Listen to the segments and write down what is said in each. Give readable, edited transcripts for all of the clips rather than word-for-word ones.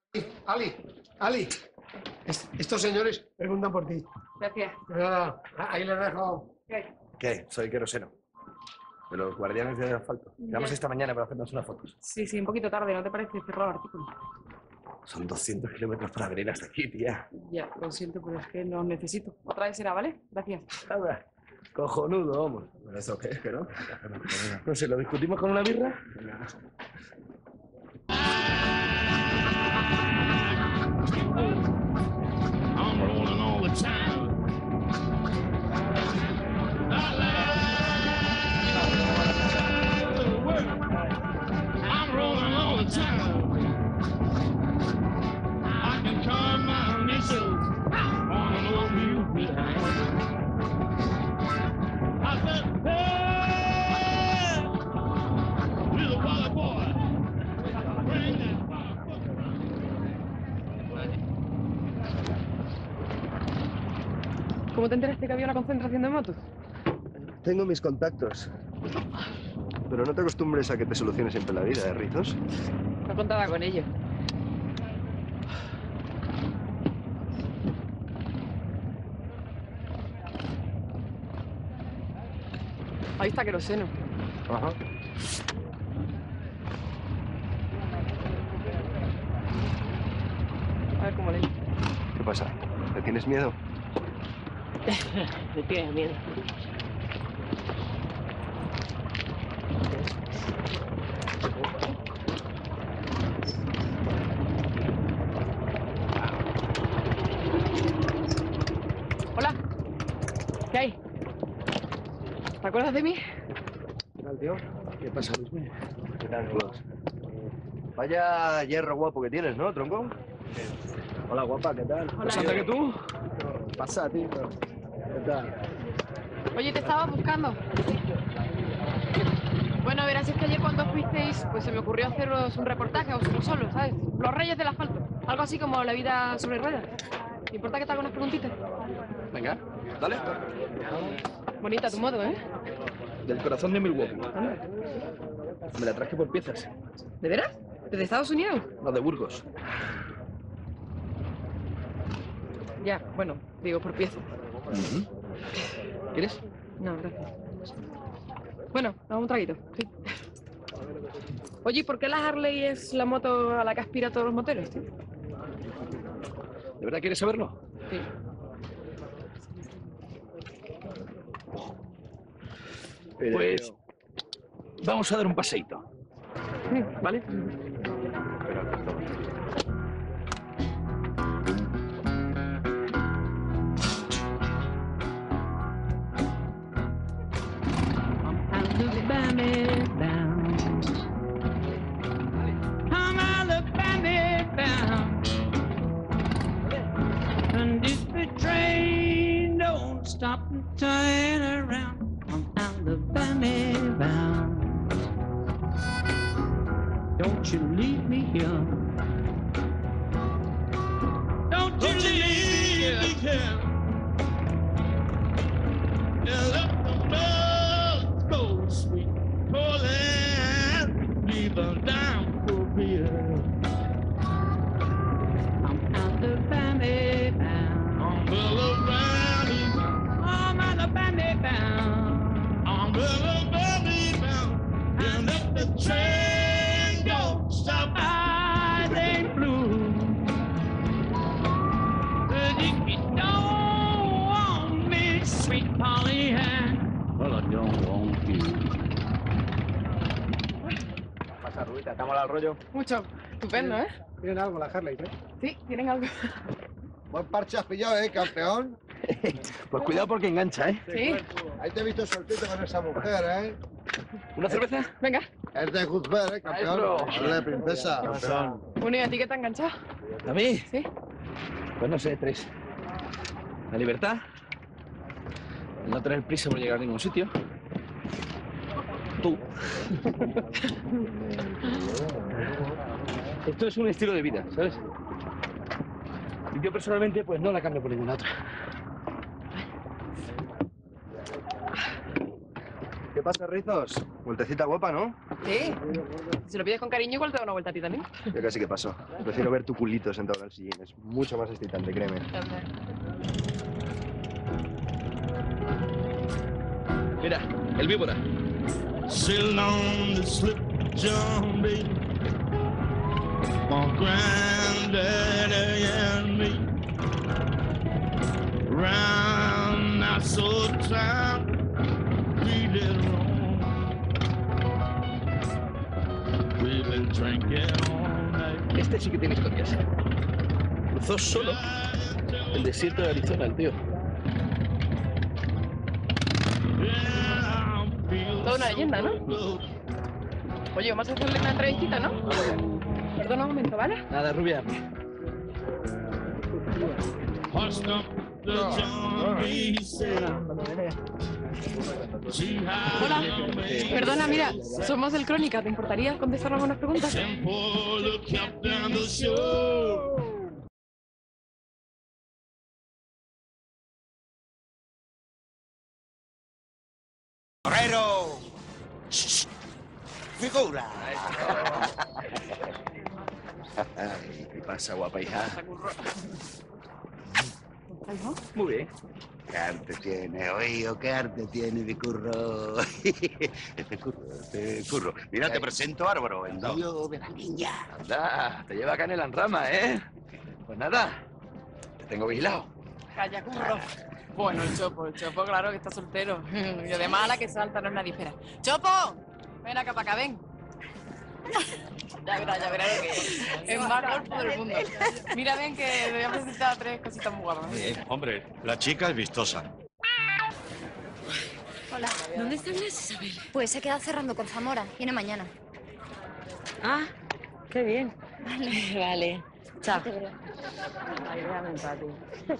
Ali, Ali, estos señores preguntan por ti. Gracias. Nada, ahí les dejo. ¿Qué? Soy Queroseno. De los guardianes del asfalto. Quedamos esta mañana para hacernos unas fotos. Sí, un poquito tarde, ¿no te parece? Cerrado el artículo. Son 200 kilómetros para venir hasta aquí, tía. Ya, lo siento, pero es que los necesito. Otra vez será, ¿vale? Gracias. Nada. Cojonudo, vamos. ¿Eso qué es, que no? No sé, ¿lo discutimos con una birra? I'm rolling all the time. I'm rolling all the time. I can turn my initials on an old mule behind. I said, hey, little white boy, bring that motherfucker around. ¿Cómo te enteraste que había una concentración de motos? Tengo mis contactos. Pero no te acostumbres a que te soluciones siempre la vida, ¿eh, Rizos? No contaba con ello. Ahí está Queroseno. Ajá. A ver cómo le. ¿Qué pasa? ¿Le tienes miedo? Le tienes miedo. Hola. ¿Qué hay? ¿Te acuerdas de mí? ¿Qué tal, tío? ¿Qué pasa, Luis? ¿Qué tal, todos? Vaya hierro guapo que tienes, ¿no, tronco? Hola, guapa, ¿qué tal? Hola. ¿Más alta que tú? Pasa, tío. ¿Qué tal? Oye, te estaba buscando. Bueno, verás, es que ayer cuando fuisteis, pues se me ocurrió haceros un reportaje, vosotros solos, ¿sabes? Los reyes del asfalto. Algo así como la vida sobre ruedas. ¿Te importa que te haga unas preguntitas? Venga, dale. Bonita a tu modo, ¿eh? Del corazón de Milwaukee. Me la traje por piezas. ¿De veras? ¿Desde Estados Unidos? No, de Burgos. Ya, bueno, digo por piezas. ¿Quieres? No, gracias. Bueno, dame un traguito, sí. Oye, ¿y por qué la Harley es la moto a la que aspira a todos los moteros, tío? ¿De verdad quieres saberlo? Sí. Pues vamos a dar un paseíto. ¿Vale? Alabama bound. I'm Alabama bound. And if the train don't stop and turn around, I'm Alabama bound. Don't you leave me here. Don't you leave me here. Yeah, let the bells go, sweet Poland. Leave them down for beer. I'm Alabama bound. I'm Alabama bound. I'm Alabama bound. I'm Alabama bound. And if the train don't stop, I ain't blue. But if you don't want me, sweet Polly Ann, well, I don't want you. Pasa, Rubita, ¿estamos al rollo? Mucho. Estupendo, ¿eh? Tienen algo la Harley, ¿eh? Sí, tienen algo. Buen parche has pillado, campeón. Pues cuidado porque engancha, ¿eh? Sí. Ahí te he visto soltito con esa mujer, ¿eh? ¿Una cerveza? Venga. Es de Guzbert, campeón. Maestro. Dale, princesa. Campeón. Bueno, ¿y a ti qué te ha enganchado? ¿A mí? Sí. Pues no sé, 3. La libertad. El no tener prisa por llegar a ningún sitio. Tú. Esto es un estilo de vida, ¿sabes? Y yo personalmente, pues no la cambio por ninguna otra. ¿Qué pasa, Rizos? Vueltecita guapa, ¿no? Sí. Si lo pides con cariño, igual te da una vuelta a ti también. Yo casi que paso. Prefiero ver tu culito sentado en el sillín. Es mucho más excitante, créeme. Mira, el víbora. Sailing on the slip, John B. My granddaddy and me. Round that so time, we did wrong. We've been drinking all night. Este sí que tiene historias. Cruzó solo el desierto de Arizona, el tío. Toda una leyenda, ¿no? Oye, vamos a hacerle una entrevistita, ¿no? Perdona un momento, ¿vale? Nada, rubia. Hushed up the John B. said, Hola. Perdona, mira, somos del Crónica. ¿Te importaría contestarnos algunas preguntas? and pour the cap down the shore. ¡Torrero! ¡Figura! ¿Qué pasa, guapa hija? Muy bien. ¡Qué arte tiene, oído! ¡Qué arte tiene mi curro! curro. Mira, te presento a Álvaro, el novio de la niña. Anda, te lleva canela en rama, ¿eh? Pues nada, te tengo vigilado. Calla, curro. Bueno, el Chopo, claro que está soltero. Y además a la que salta no es nadie espera. ¡Chopo! Ven acá para acá, ven. Ya verás lo que es. Es más golfo del mundo. Mira, ven que le voy a presentar 3 cositas muy guapas. Hombre, la chica es vistosa. Hola. ¿Dónde está Inés, Isabel? Pues se queda cerrando con Zamora. Viene mañana. Ah, qué bien. Vale. Vale. Chao. Ay, déjame en paz, tío.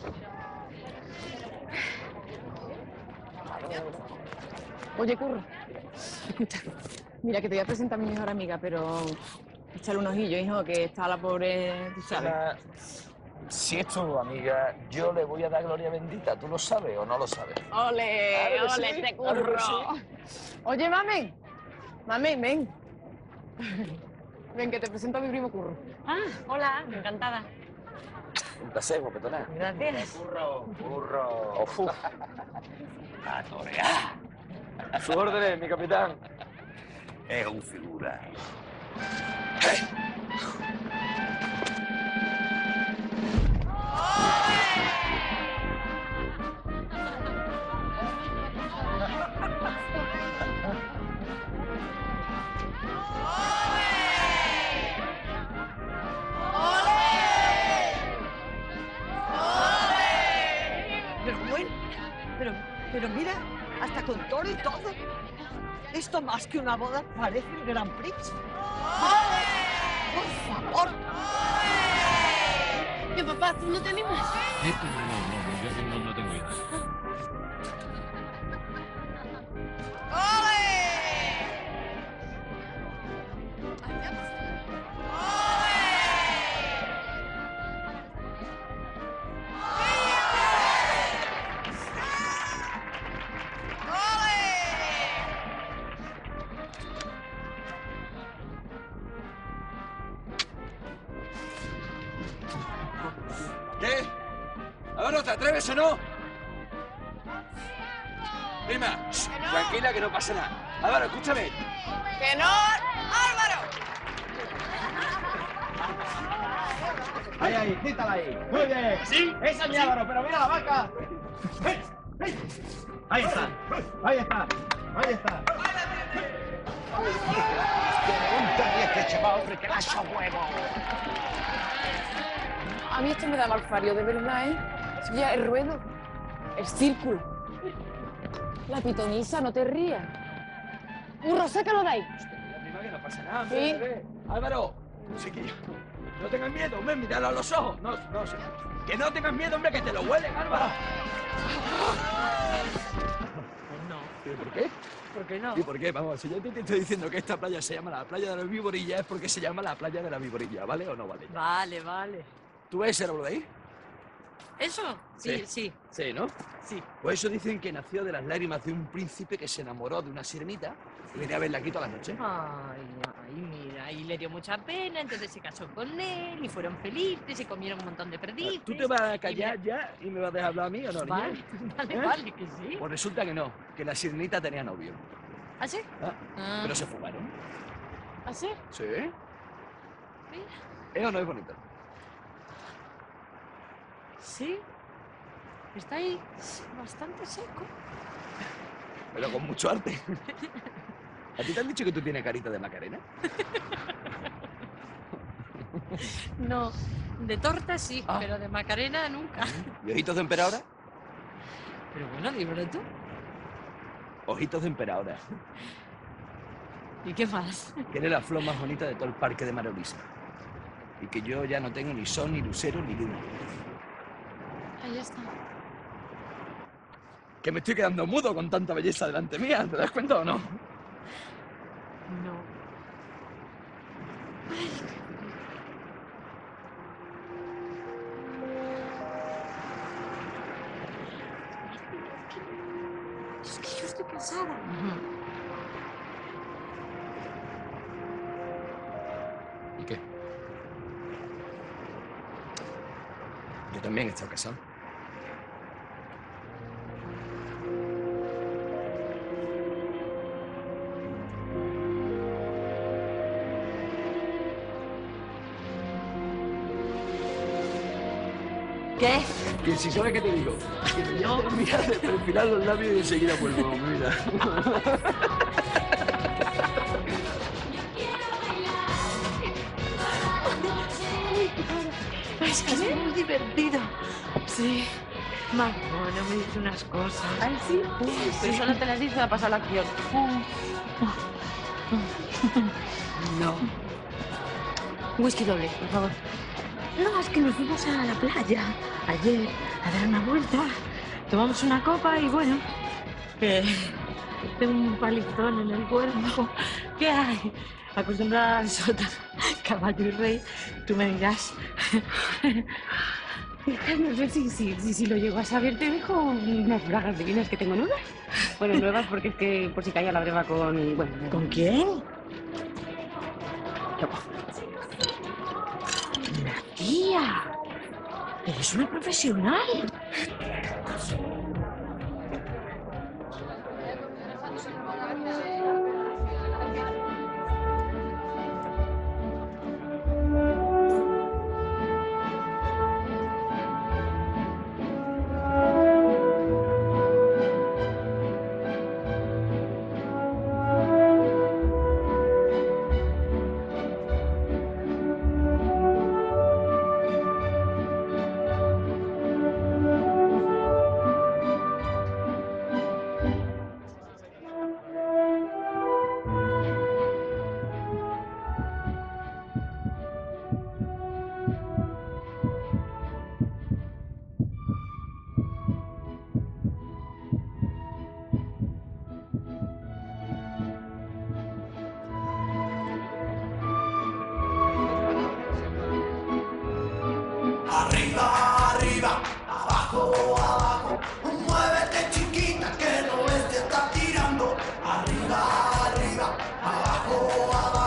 Oye, curro. Escucha. Mira, que te voy a presentar a mi mejor amiga, pero échale un ojillo, hijo, que está la pobre, tú sabes. Si es tu amiga, yo le voy a dar gloria bendita. ¿Tú lo sabes o no lo sabes? ¡Ole! Claro que ¡Ole, sí, este claro curro! que sí. Oye, mami. Mami, ven. Ven, que te presento a mi primo Curro. Ah, hola, encantada. Un placer, guapetona. Gracias. Curro. A torear. A sus órdenes, mi capitán. Es un figura. Pero bueno, pero mira, hasta con toro y todo. Esto más que una boda parece el Grand Prix. Por favor. ¿Qué papá, tú no te animas? No tengo idea. ¿Qué? Álvaro, ¿te atreves o no? Prima, tranquila que no pasa nada. Álvaro, escúchame. ¡Que no! ¡Álvaro! Ahí, quítala ahí. Muy bien. ¿Sí? Esa es mi Álvaro, pero mira la vaca. Ahí está. Ahí está. Ahí está. A mí esto me da malfario, de verdad, ¿eh? Ya, el ruedo, el círculo, la pitonisa, no te rías. Curro, sácalo de ahí. Prima, que no pasa nada. Sí. Ve. Álvaro, chiquillo, no tengas miedo, hombre, míralo a los ojos. No, sí. Que no tengas miedo, hombre, que te lo huelen, Álvaro. ¿Por qué? ¿Por qué no? ¿Y por qué? Vamos, si yo te estoy diciendo que esta playa se llama la playa de la Viborilla, es porque se llama la playa de la Viborilla, ¿vale o no vale? Vale, vale. ¿Tú ves ese árbol de ahí? ¿Eso? Sí, sí. Sí, ¿no? Sí. Pues eso dicen que nació de las lágrimas de un príncipe que se enamoró de una sirenita y venía a verla aquí todas las noches. Ay, mira, y le dio mucha pena, entonces se casó con él y fueron felices y comieron un montón de perdices. ¿Tú te vas a callar ya y me vas a dejar hablar a mí o no, niña? Vale, vale, ¿Eh? vale, que sí. Pues resulta que no, que la sirenita tenía novio. ¿Ah, sí? ¿Ah? Ah. Pero se fugaron. ¿Ah, sí? ¿Sí? Mira. ¿Es o no es bonito? Sí. Está ahí bastante seco. Pero con mucho arte. ¿A ti te han dicho que tú tienes carita de Macarena? No, de torta sí, Ah. pero de Macarena nunca. ¿Y ojitos de emperadora? Pero bueno, dímelo tú. Ojitos de emperadora. ¿Y qué más? Que eres la flor más bonita de todo el parque de María Luisa. Y que yo ya no tengo ni sol, ni lucero, ni luna. Ahí está. Que me estoy quedando mudo con tanta belleza delante mía, ¿te das cuenta o no? No. Ay, es que yo estoy cansada. ¿Y qué? Yo también he estado casado. ¿Qué? Que si sabes qué te digo, que me voy a terminar de perfilar los labios y enseguida vuelvo, mira. Es que es muy divertido. Sí. Marmona me dice unas cosas. ¿Ah, sí? Pero solo te las dice a pasar la acción. No. Whisky doble, por favor. No, es que nos fuimos a la playa ayer a dar una vuelta. Tomamos una copa y bueno, que tengo un palizón en el cuerpo. ¿Qué hay? Acostumbrada al sótano, caballo y rey, tú me dirás. No sé si lo llego a saber, te dejo unas bragas divinas que tengo nuevas. Bueno, nuevas porque es que por si caía la breva con... Bueno, ¿con quién? Una tía. Eres una profesional. Arriba, arriba, abajo, abajo. Muévete chiquita que el oeste está tirando. Arriba, arriba, abajo, abajo.